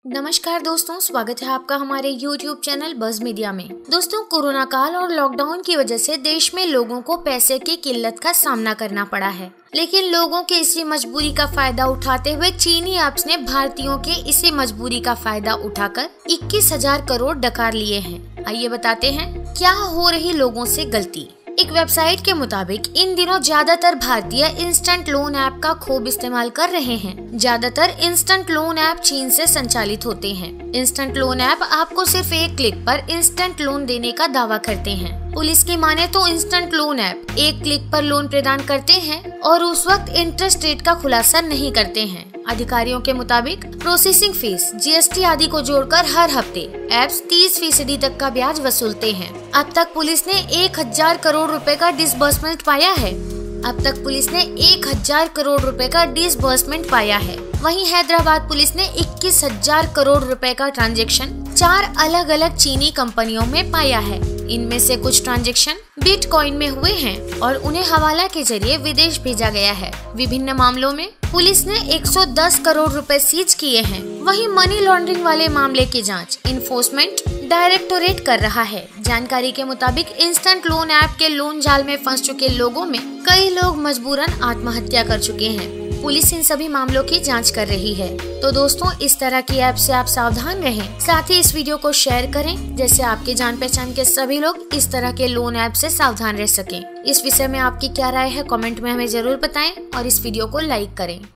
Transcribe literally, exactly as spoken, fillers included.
नमस्कार दोस्तों, स्वागत है आपका हमारे यूट्यूब चैनल बज़ मीडिया में। दोस्तों, कोरोना काल और लॉकडाउन की वजह से देश में लोगों को पैसे की किल्लत का सामना करना पड़ा है, लेकिन लोगों के इसी मजबूरी का फायदा उठाते हुए चीनी ऐप्स ने भारतीयों के इसी मजबूरी का फायदा उठाकर इक्कीस हजार करोड़ डकार लिए हैं। आइए बताते हैं क्या हो रही लोगों से गलती। एक वेबसाइट के मुताबिक इन दिनों ज्यादातर भारतीय इंस्टेंट लोन ऐप का खूब इस्तेमाल कर रहे हैं। ज्यादातर इंस्टेंट लोन ऐप चीन से संचालित होते हैं। इंस्टेंट लोन ऐप आपको सिर्फ एक क्लिक पर इंस्टेंट लोन देने का दावा करते हैं। पुलिस की माने तो इंस्टेंट लोन ऐप एक क्लिक पर लोन प्रदान करते हैं और उस वक्त इंटरेस्ट रेट का खुलासा नहीं करते हैं। अधिकारियों के मुताबिक प्रोसेसिंग फीस, जीएसटी आदि को जोड़कर हर हफ्ते ऐप्स तीस फीसदी तक का ब्याज वसूलते हैं। अब तक पुलिस ने एक हजार करोड़ रुपए का डिसबर्समेंट पाया है। अब तक पुलिस ने एक हजार करोड़ रुपए का डिसबर्समेंट पाया है। वहीं हैदराबाद पुलिस ने इक्कीस हजार करोड़ रुपए का ट्रांजैक्शन चार अलग अलग चीनी कंपनियों में पाया है। इनमें से कुछ ट्रांजैक्शन बिटकॉइन में हुए हैं और उन्हें हवाला के जरिए विदेश भेजा गया है। विभिन्न मामलों में पुलिस ने एक सौ दस करोड़ रुपए सीज किए हैं। वहीं मनी लॉन्ड्रिंग वाले मामले की जांच इन्फोर्समेंट डायरेक्टोरेट कर रहा है। जानकारी के मुताबिक इंस्टेंट लोन ऐप के लोन जाल में फंस चुके लोगों में कई लोग मजबूरन आत्महत्या कर चुके हैं। पुलिस इन सभी मामलों की जांच कर रही है। तो दोस्तों, इस तरह की ऐप से आप सावधान रहें। साथ ही इस वीडियो को शेयर करें, जैसे आपके जान पहचान के सभी लोग इस तरह के लोन ऐप से सावधान रह सकें। इस विषय में आपकी क्या राय है, कमेंट में हमें जरूर बताएं और इस वीडियो को लाइक करें।